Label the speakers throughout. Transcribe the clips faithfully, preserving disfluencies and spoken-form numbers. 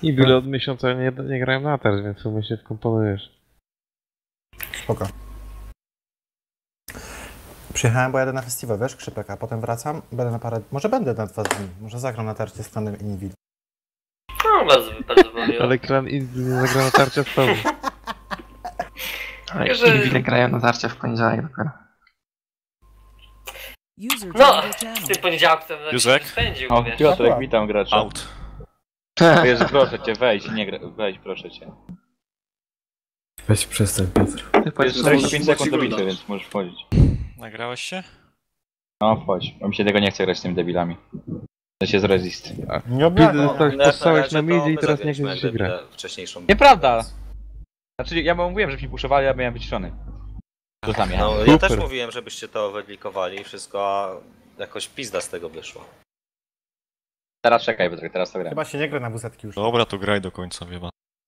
Speaker 1: I byle od miesiąca nie, nie grałem na tarcz, więc w się wkomponujesz.
Speaker 2: Spoko. Przyjechałem, bo jadę na festiwal, wiesz, Krzypek, a potem wracam, będę na parę... Może będę na dwa dni, może zagram na tarcie z klanem Invil.
Speaker 3: No, bardzo, bardzo miło.
Speaker 1: Ale klan Invil nie zagra na tarcie w tobie.
Speaker 3: Tylko, że...
Speaker 4: Invile grają na tarcie w poniedziałek dopiero.
Speaker 3: No, w tym poniedziałku to
Speaker 5: Józek?
Speaker 3: spędził,
Speaker 6: O,
Speaker 3: wiesz.
Speaker 6: Piotrek, witam gracza.
Speaker 5: Out.
Speaker 6: Jezu, proszę cię, wejdź, nie gra... wejdź, proszę cię.
Speaker 7: Weź przestań, Piotr.
Speaker 6: Jest czterdzieści pięć sekund do bitwy, więc możesz wchodzić.
Speaker 5: Nagrałeś się?
Speaker 6: No, wchodź. Bo mi się tego nie chce grać z tymi debilami. To się z resist.
Speaker 2: Nie obrażam.
Speaker 1: Zostałeś postałeś na midzie i teraz nie chcesz się grać.
Speaker 6: Nieprawda! Znaczy, ja mówiłem, że mi puszowali, a byłem wyciszony. To sam
Speaker 8: No,
Speaker 6: ja.
Speaker 8: ja też mówiłem, żebyście to wydlikowali i wszystko, a jakoś pizda z tego wyszło.
Speaker 6: Teraz czekaj, Piotrek, teraz to gram.
Speaker 2: Chyba się nie gra na wuzetki już.
Speaker 5: Dobra, to graj do końca, wie pan.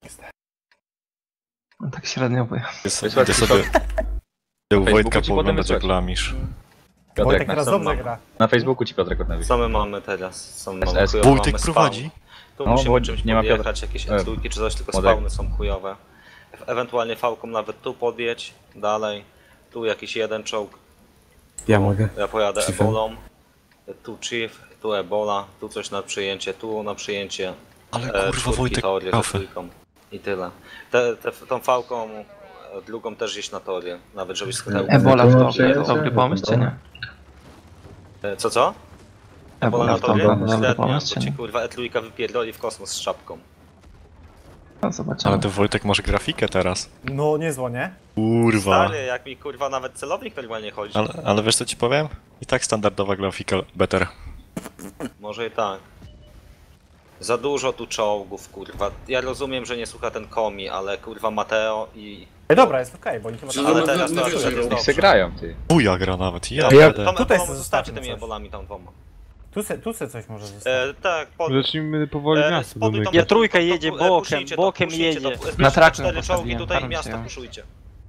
Speaker 4: No tak średnio boję.
Speaker 5: Idę sobie... Idę u Wojtka
Speaker 6: ci
Speaker 5: pooglądać
Speaker 6: potem
Speaker 5: jak lamisz.
Speaker 6: Piotrek,
Speaker 2: Wojtek
Speaker 6: na,
Speaker 2: teraz
Speaker 8: co
Speaker 2: dobrze
Speaker 8: mam?
Speaker 2: gra.
Speaker 6: na Facebooku ci Piotrek odnowi.
Speaker 8: Co my mamy teraz? Co my mamy?
Speaker 6: S S.
Speaker 8: Chujowo
Speaker 5: Wojtek
Speaker 8: mamy spawn.
Speaker 5: prowadzi.
Speaker 8: Tu
Speaker 6: No,
Speaker 8: musimy
Speaker 6: bo
Speaker 8: czymś
Speaker 6: nie ma
Speaker 8: podjechać,
Speaker 6: Piotra.
Speaker 8: jakieś
Speaker 6: E,
Speaker 8: etluki czy coś, tylko
Speaker 6: Wodek.
Speaker 8: spawny są chujowe. E ewentualnie fałką nawet tu podjedź, dalej. Tu jakiś jeden czołg.
Speaker 7: Ja mogę.
Speaker 8: Ja pojadę
Speaker 7: Chiefem.
Speaker 8: ebolą. Tu chief, tu ebola, tu coś na przyjęcie, tu na przyjęcie.
Speaker 5: Ale
Speaker 8: E,
Speaker 5: kurwa,
Speaker 8: czwórki
Speaker 5: Wojtek
Speaker 8: tory ze
Speaker 5: kafę.
Speaker 8: trójką. I tyle. Te, te, tą fałką e, drugą też gdzieś na tory, nawet żebyś schwytał.
Speaker 4: Ebola w topie, to dobry pomysł czy nie?
Speaker 8: E, Co co? Ebola
Speaker 4: Ebola
Speaker 8: na
Speaker 4: w topie,
Speaker 8: tory?
Speaker 4: dobry
Speaker 8: Średnia,
Speaker 4: pomysł
Speaker 8: to
Speaker 4: czy
Speaker 8: ci
Speaker 4: nie?
Speaker 8: kurwa etluika wypierdoli w kosmos z szapką.
Speaker 4: No zobaczymy.
Speaker 5: Ale ty Wojtek masz grafikę teraz.
Speaker 2: No niezło, nie?
Speaker 5: Kurwa.
Speaker 8: Stary, jak mi kurwa nawet celownik normalnie chodzi.
Speaker 5: Ale, ale wiesz co ci powiem? I tak standardowa grafika better.
Speaker 8: Może i tak. Za dużo tu czołgów, kurwa. Ja rozumiem, że nie słucha ten komi, ale kurwa Mateo i...
Speaker 2: Ej, dobra, jest okej, bo oni chyba tam...
Speaker 8: Ale teraz to już jest
Speaker 6: Niech se
Speaker 8: dobrze.
Speaker 6: grają, ty.
Speaker 5: Buja gra nawet, ja
Speaker 8: Ja,
Speaker 5: jadę.
Speaker 8: to
Speaker 2: Tutaj
Speaker 8: Tutaj
Speaker 2: se
Speaker 8: zostawcie
Speaker 2: zostawmy
Speaker 8: tymi
Speaker 2: coś.
Speaker 8: ebolami tam dwoma.
Speaker 2: Tu se, tu se coś może zostać.
Speaker 8: E, tak, pod...
Speaker 1: Zacznijmy powoli
Speaker 8: e,
Speaker 1: miasto
Speaker 8: spoduj tą-
Speaker 1: domykać.
Speaker 9: Ja trójka
Speaker 8: to- to-
Speaker 9: jedzie
Speaker 8: e,
Speaker 9: bokiem,
Speaker 8: puszujcie to,
Speaker 9: bokiem
Speaker 8: puszujcie to.
Speaker 9: jedzie.
Speaker 8: Zbierzcie
Speaker 4: Na traku
Speaker 8: cztery czołgi
Speaker 4: postawiłem,
Speaker 8: tutaj i
Speaker 4: farm
Speaker 8: miasta
Speaker 4: się.
Speaker 8: puszujcie.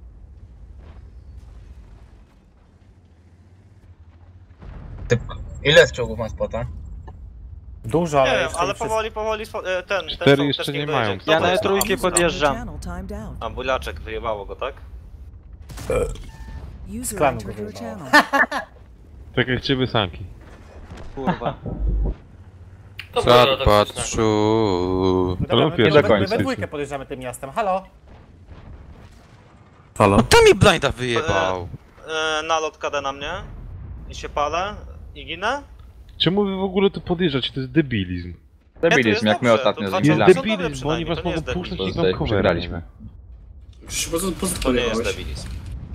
Speaker 10: Ile z czołgów ma spota?
Speaker 2: Dużo, ale
Speaker 8: Nie wiem,
Speaker 2: jeszcze
Speaker 8: ale
Speaker 2: nie wszyscy-
Speaker 8: powoli, powoli, spo- e, ten, ten
Speaker 1: Cztery
Speaker 8: czołg
Speaker 1: jeszcze
Speaker 8: też
Speaker 1: nie
Speaker 8: niech
Speaker 1: mają.
Speaker 8: dojedzie. Kto
Speaker 9: Ja
Speaker 8: to
Speaker 9: na
Speaker 8: jest?
Speaker 9: trójkę
Speaker 8: A,
Speaker 9: podjeżdżam.
Speaker 8: A bulaczek wyjebało go, tak?
Speaker 2: Z klanu go wyjebało.
Speaker 1: Tak jak ciebie sanki.
Speaker 9: Kurwa.
Speaker 3: To było toksyczne.
Speaker 1: patrzu.
Speaker 2: Dobra,
Speaker 1: Ale
Speaker 2: my,
Speaker 1: pierwszy
Speaker 2: my, my, my
Speaker 1: końcu.
Speaker 2: we dwójkę podjeżdżamy tym miastem, halo?
Speaker 7: Halo?
Speaker 9: To mi blinda wyjebał.
Speaker 8: E, nalot K D na mnie. I się palę. I ginę.
Speaker 1: Czemu wy w ogóle tu podjeżdżacie? To jest debilizm.
Speaker 6: Debilizm, jak my
Speaker 8: dobrze,
Speaker 6: ostatnio
Speaker 8: to
Speaker 6: z
Speaker 8: dwa
Speaker 1: Jest
Speaker 6: debilami.
Speaker 8: czołgi są dobre
Speaker 1: debilizm, bo oni was
Speaker 8: przynajmniej, to nie
Speaker 1: mogą
Speaker 8: jest
Speaker 1: puszczać
Speaker 6: Bo
Speaker 1: i
Speaker 6: tutaj
Speaker 1: wam coverem.
Speaker 6: przegraliśmy.
Speaker 8: To nie jest debilizm.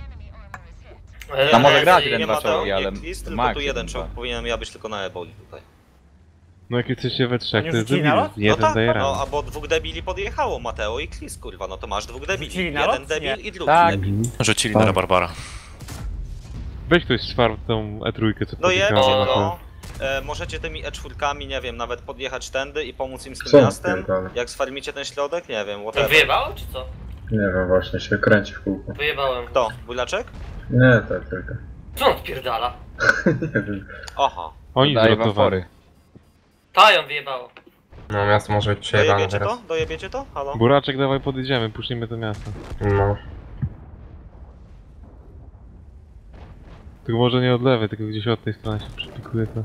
Speaker 3: E,
Speaker 6: Tam może
Speaker 3: e,
Speaker 6: grać
Speaker 3: e,
Speaker 6: jeden,
Speaker 8: Nie
Speaker 6: dwa
Speaker 8: Mateo,
Speaker 6: czołgi, ale
Speaker 8: nie Klis, tylko
Speaker 6: Max
Speaker 8: tu jeden
Speaker 6: chyba.
Speaker 8: czołg powinien ja być tylko na eboli tutaj.
Speaker 1: No jak jesteście we trzech,
Speaker 2: Oni
Speaker 1: to jest
Speaker 2: rzucili
Speaker 1: debilizm.
Speaker 2: nalot?
Speaker 1: Jeden
Speaker 8: no tak,
Speaker 1: daje
Speaker 8: no,
Speaker 1: radę.
Speaker 8: albo dwóch debili podjechało, Mateo i Klis, kurwa, no to masz dwóch debili.
Speaker 2: Rzucili
Speaker 8: Jeden
Speaker 2: nalot?
Speaker 8: debil
Speaker 2: Nie.
Speaker 8: i drugi
Speaker 2: Tak.
Speaker 8: debil.
Speaker 5: Rzucili na Barbara.
Speaker 1: Weź ktoś z czwartą E trójkę, co
Speaker 8: No jedźcie,
Speaker 1: podjechała na to.
Speaker 8: no. E, możecie tymi E cztery, nie wiem, nawet podjechać tędy i pomóc im z tym
Speaker 10: Co
Speaker 8: miastem.
Speaker 10: pierdolę?
Speaker 8: Jak sfarmicie ten środek, nie wiem,
Speaker 3: To
Speaker 8: whatever.
Speaker 3: wyjebało, czy co?
Speaker 10: Nie wiem, właśnie się kręci w kółko.
Speaker 3: Wyjebałem.
Speaker 8: Kto? Bulaczek?
Speaker 10: Nie, tak tylko.
Speaker 3: Co on odpierdala?
Speaker 10: Nie wiem.
Speaker 8: Aha.
Speaker 1: Oni
Speaker 6: Daję wam
Speaker 1: zrotowali.
Speaker 6: fory.
Speaker 3: Ta ją wyjebało.
Speaker 10: No miasto może być przejebane
Speaker 8: Dojebiecie
Speaker 10: teraz.
Speaker 8: to? Dojebiecie to? Halo?
Speaker 1: Buraczek, dawaj podjedziemy, puszczimy to miasto.
Speaker 10: No.
Speaker 1: Tylko może nie od lewej, tylko gdzieś od tej strony się przypikuje to.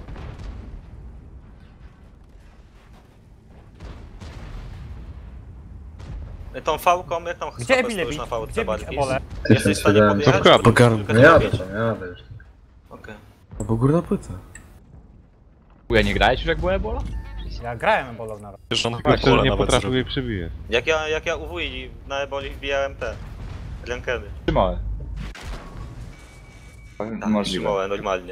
Speaker 8: Tą fałką, jak tam
Speaker 2: Gdzie
Speaker 8: stopę
Speaker 2: ebile
Speaker 8: stoisz
Speaker 2: bić?
Speaker 8: na fałce
Speaker 2: Gdzie bić
Speaker 8: bardziej?
Speaker 2: ebole?
Speaker 8: Jesteś w stanie
Speaker 10: siedem.
Speaker 8: podjechać?
Speaker 1: To
Speaker 8: Żeby
Speaker 7: pogarnę.
Speaker 8: trójkę
Speaker 10: Nie jadę
Speaker 8: zrobić?
Speaker 10: to, nie jadę już.
Speaker 8: Okej.
Speaker 7: Albo górna płyta.
Speaker 6: Chuja, nie grałeś już jak była Ebola?
Speaker 2: Ja grałem ebolą nawet.
Speaker 5: Wiesz, on
Speaker 1: Tylko wtedy
Speaker 5: pole
Speaker 1: nie
Speaker 5: nawet
Speaker 1: potrafił
Speaker 5: zrobił.
Speaker 1: jej przebijać.
Speaker 8: Jak ja, jak ja u wuj na eboli wbijałem te... Rankedy.
Speaker 6: Trzymałem.
Speaker 8: Tak,
Speaker 6: Możliwe.
Speaker 8: trzymałem normalnie.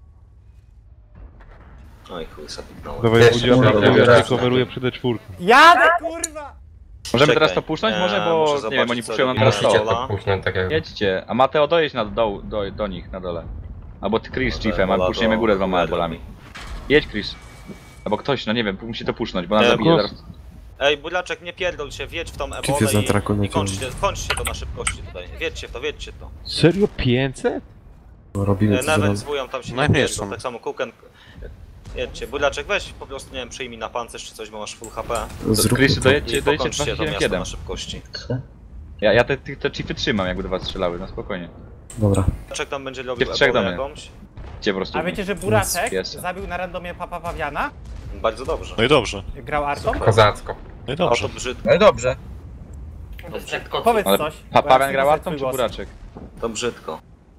Speaker 8: Oj chuj, zapiknąłem.
Speaker 1: Dawaj
Speaker 10: Jeszcze
Speaker 1: udział,
Speaker 10: kurwa,
Speaker 1: ja
Speaker 10: wygrać.
Speaker 1: coveruję przy D cztery.
Speaker 2: Jadę, kurwa!
Speaker 6: Możemy
Speaker 8: Czekaj,
Speaker 6: teraz to puszczać? Może,
Speaker 8: eee,
Speaker 6: bo
Speaker 8: muszę
Speaker 6: nie wiem,
Speaker 8: zobaczyć,
Speaker 6: oni
Speaker 8: co
Speaker 6: puszczają nam
Speaker 8: robi
Speaker 6: teraz
Speaker 8: Ebola.
Speaker 6: to.
Speaker 10: Musicie to puchnąć tak jak...
Speaker 6: Jedźcie, a Mateo dojedź na doł, do, do nich na dole. Albo ty Chris z Chiefem, a
Speaker 8: Ebola
Speaker 6: puszczniemy
Speaker 8: do-
Speaker 6: górę dwoma
Speaker 8: do-
Speaker 6: ebolami. Jedź Chris. Albo ktoś, no nie wiem, musi to puszczać, bo nas
Speaker 8: Eee,
Speaker 6: zabije
Speaker 1: głos.
Speaker 6: zaraz.
Speaker 8: Ej, Bulaczek, nie pierdol się, wjedź w tą
Speaker 7: Chief
Speaker 8: ebolę
Speaker 7: jest na
Speaker 8: i,
Speaker 7: traku na
Speaker 8: i kończcie, kończcie to na szybkości tutaj. Wiedźcie w to, wiedźcie w to.
Speaker 1: Serio? pięćset?
Speaker 7: No, robimy
Speaker 8: E,
Speaker 7: co
Speaker 8: Nawet
Speaker 7: zrobić.
Speaker 8: z wują tam się nie
Speaker 5: Najmniej
Speaker 8: pierdol,
Speaker 5: są.
Speaker 8: tak samo Kuken... Jedźcie. Buraczek, weź po prostu, nie wiem, przyjmij na pancerz czy coś, bo masz full H P.
Speaker 7: Zrób
Speaker 6: Krysy,
Speaker 7: to.
Speaker 6: dojedźcie,
Speaker 8: I
Speaker 6: dojedźcie
Speaker 8: pokończcie to
Speaker 6: dwa siedem
Speaker 8: miasto
Speaker 6: siedem.
Speaker 8: na szybkości.
Speaker 10: Co?
Speaker 6: Ja, ja te, te, te chipy trzymam, jakby do was strzelały, no spokojnie.
Speaker 7: Dobra.
Speaker 8: Buraczek tam będzie robił
Speaker 6: Jest trzech
Speaker 8: ebolę
Speaker 6: do mnie.
Speaker 8: jakąś.
Speaker 6: Gdzie po prostu.
Speaker 2: A wiecie, że Buraczek
Speaker 6: Piesa.
Speaker 2: zabił na randomie Papa Pawiana?
Speaker 8: Bardzo dobrze.
Speaker 5: No i dobrze.
Speaker 2: Grał Artą?
Speaker 10: Kozacko.
Speaker 5: No i
Speaker 8: O,
Speaker 5: dobrze.
Speaker 8: to brzydko,
Speaker 6: No i dobrze.
Speaker 3: To jest jak kot.
Speaker 2: Powiedz
Speaker 6: Ale
Speaker 2: coś.
Speaker 6: pa,
Speaker 2: bo ja
Speaker 6: Paweł
Speaker 2: chcę
Speaker 6: grał
Speaker 2: słyszeć
Speaker 6: Artą
Speaker 2: twój
Speaker 6: czy
Speaker 2: głos.
Speaker 6: Buraczek?
Speaker 8: to brzydko.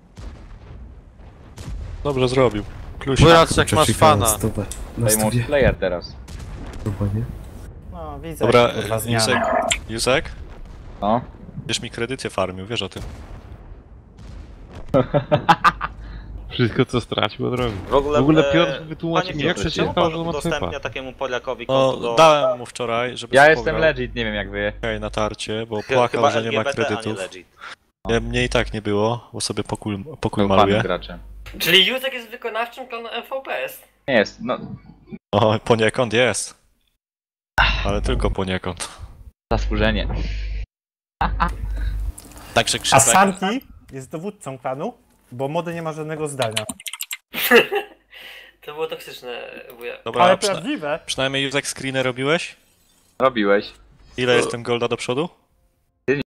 Speaker 5: Dobrze zrobił. Klusie.
Speaker 9: Buraczek, masz
Speaker 7: Przeczekałem
Speaker 9: fana.
Speaker 7: stopę. Na
Speaker 6: Daj
Speaker 7: stopie.
Speaker 6: multiplayer teraz.
Speaker 7: Chyba nie.
Speaker 2: No, widzę.
Speaker 5: Dobra,
Speaker 2: kurwa,
Speaker 5: e,
Speaker 2: zmiany.
Speaker 5: Józek, Józek,
Speaker 6: No.
Speaker 5: wiesz mi kredyty farmił, wiesz o tym.
Speaker 1: Wszystko co stracił od drogi.
Speaker 8: W ogóle,
Speaker 1: W ogóle
Speaker 8: e,
Speaker 1: Piotr wytłumaczy
Speaker 8: panie
Speaker 1: mi, jak to
Speaker 8: Piotrze,
Speaker 1: się
Speaker 8: czemu
Speaker 1: stało,
Speaker 8: pan
Speaker 1: że on ma
Speaker 8: udostępnia
Speaker 1: typa.
Speaker 8: takiemu Poliakowi konto
Speaker 5: No,
Speaker 8: do...
Speaker 5: dałem mu wczoraj, żeby
Speaker 6: Ja
Speaker 5: sobie
Speaker 6: jestem
Speaker 5: pograł.
Speaker 6: legit, nie wiem jak wy.
Speaker 5: Okej, na tarcie, bo
Speaker 8: Chy-
Speaker 5: płakał,
Speaker 8: chyba
Speaker 5: że nie ma
Speaker 8: L G B T, a nie
Speaker 5: kredytów.
Speaker 8: legit.
Speaker 5: Nie, mnie i tak nie było, bo sobie pokój, pokój
Speaker 6: Był fanem
Speaker 5: maluję.
Speaker 6: graczem.
Speaker 3: Czyli Józek jest wykonawczym klanu M V P S.
Speaker 6: Nie jest, no.
Speaker 5: O, poniekąd jest. Ale tylko poniekąd.
Speaker 6: Zasłużenie.
Speaker 5: Także
Speaker 2: A
Speaker 5: Krzypek,
Speaker 2: Santi jest dowódcą klanu, bo młody nie ma żadnego zdania.
Speaker 3: To było toksyczne, wuja.
Speaker 5: dobra,
Speaker 2: Ale
Speaker 5: przyna
Speaker 2: prawdziwe.
Speaker 5: przynajmniej Józek screeny robiłeś?
Speaker 6: Robiłeś.
Speaker 5: Ile jest ten golda do przodu?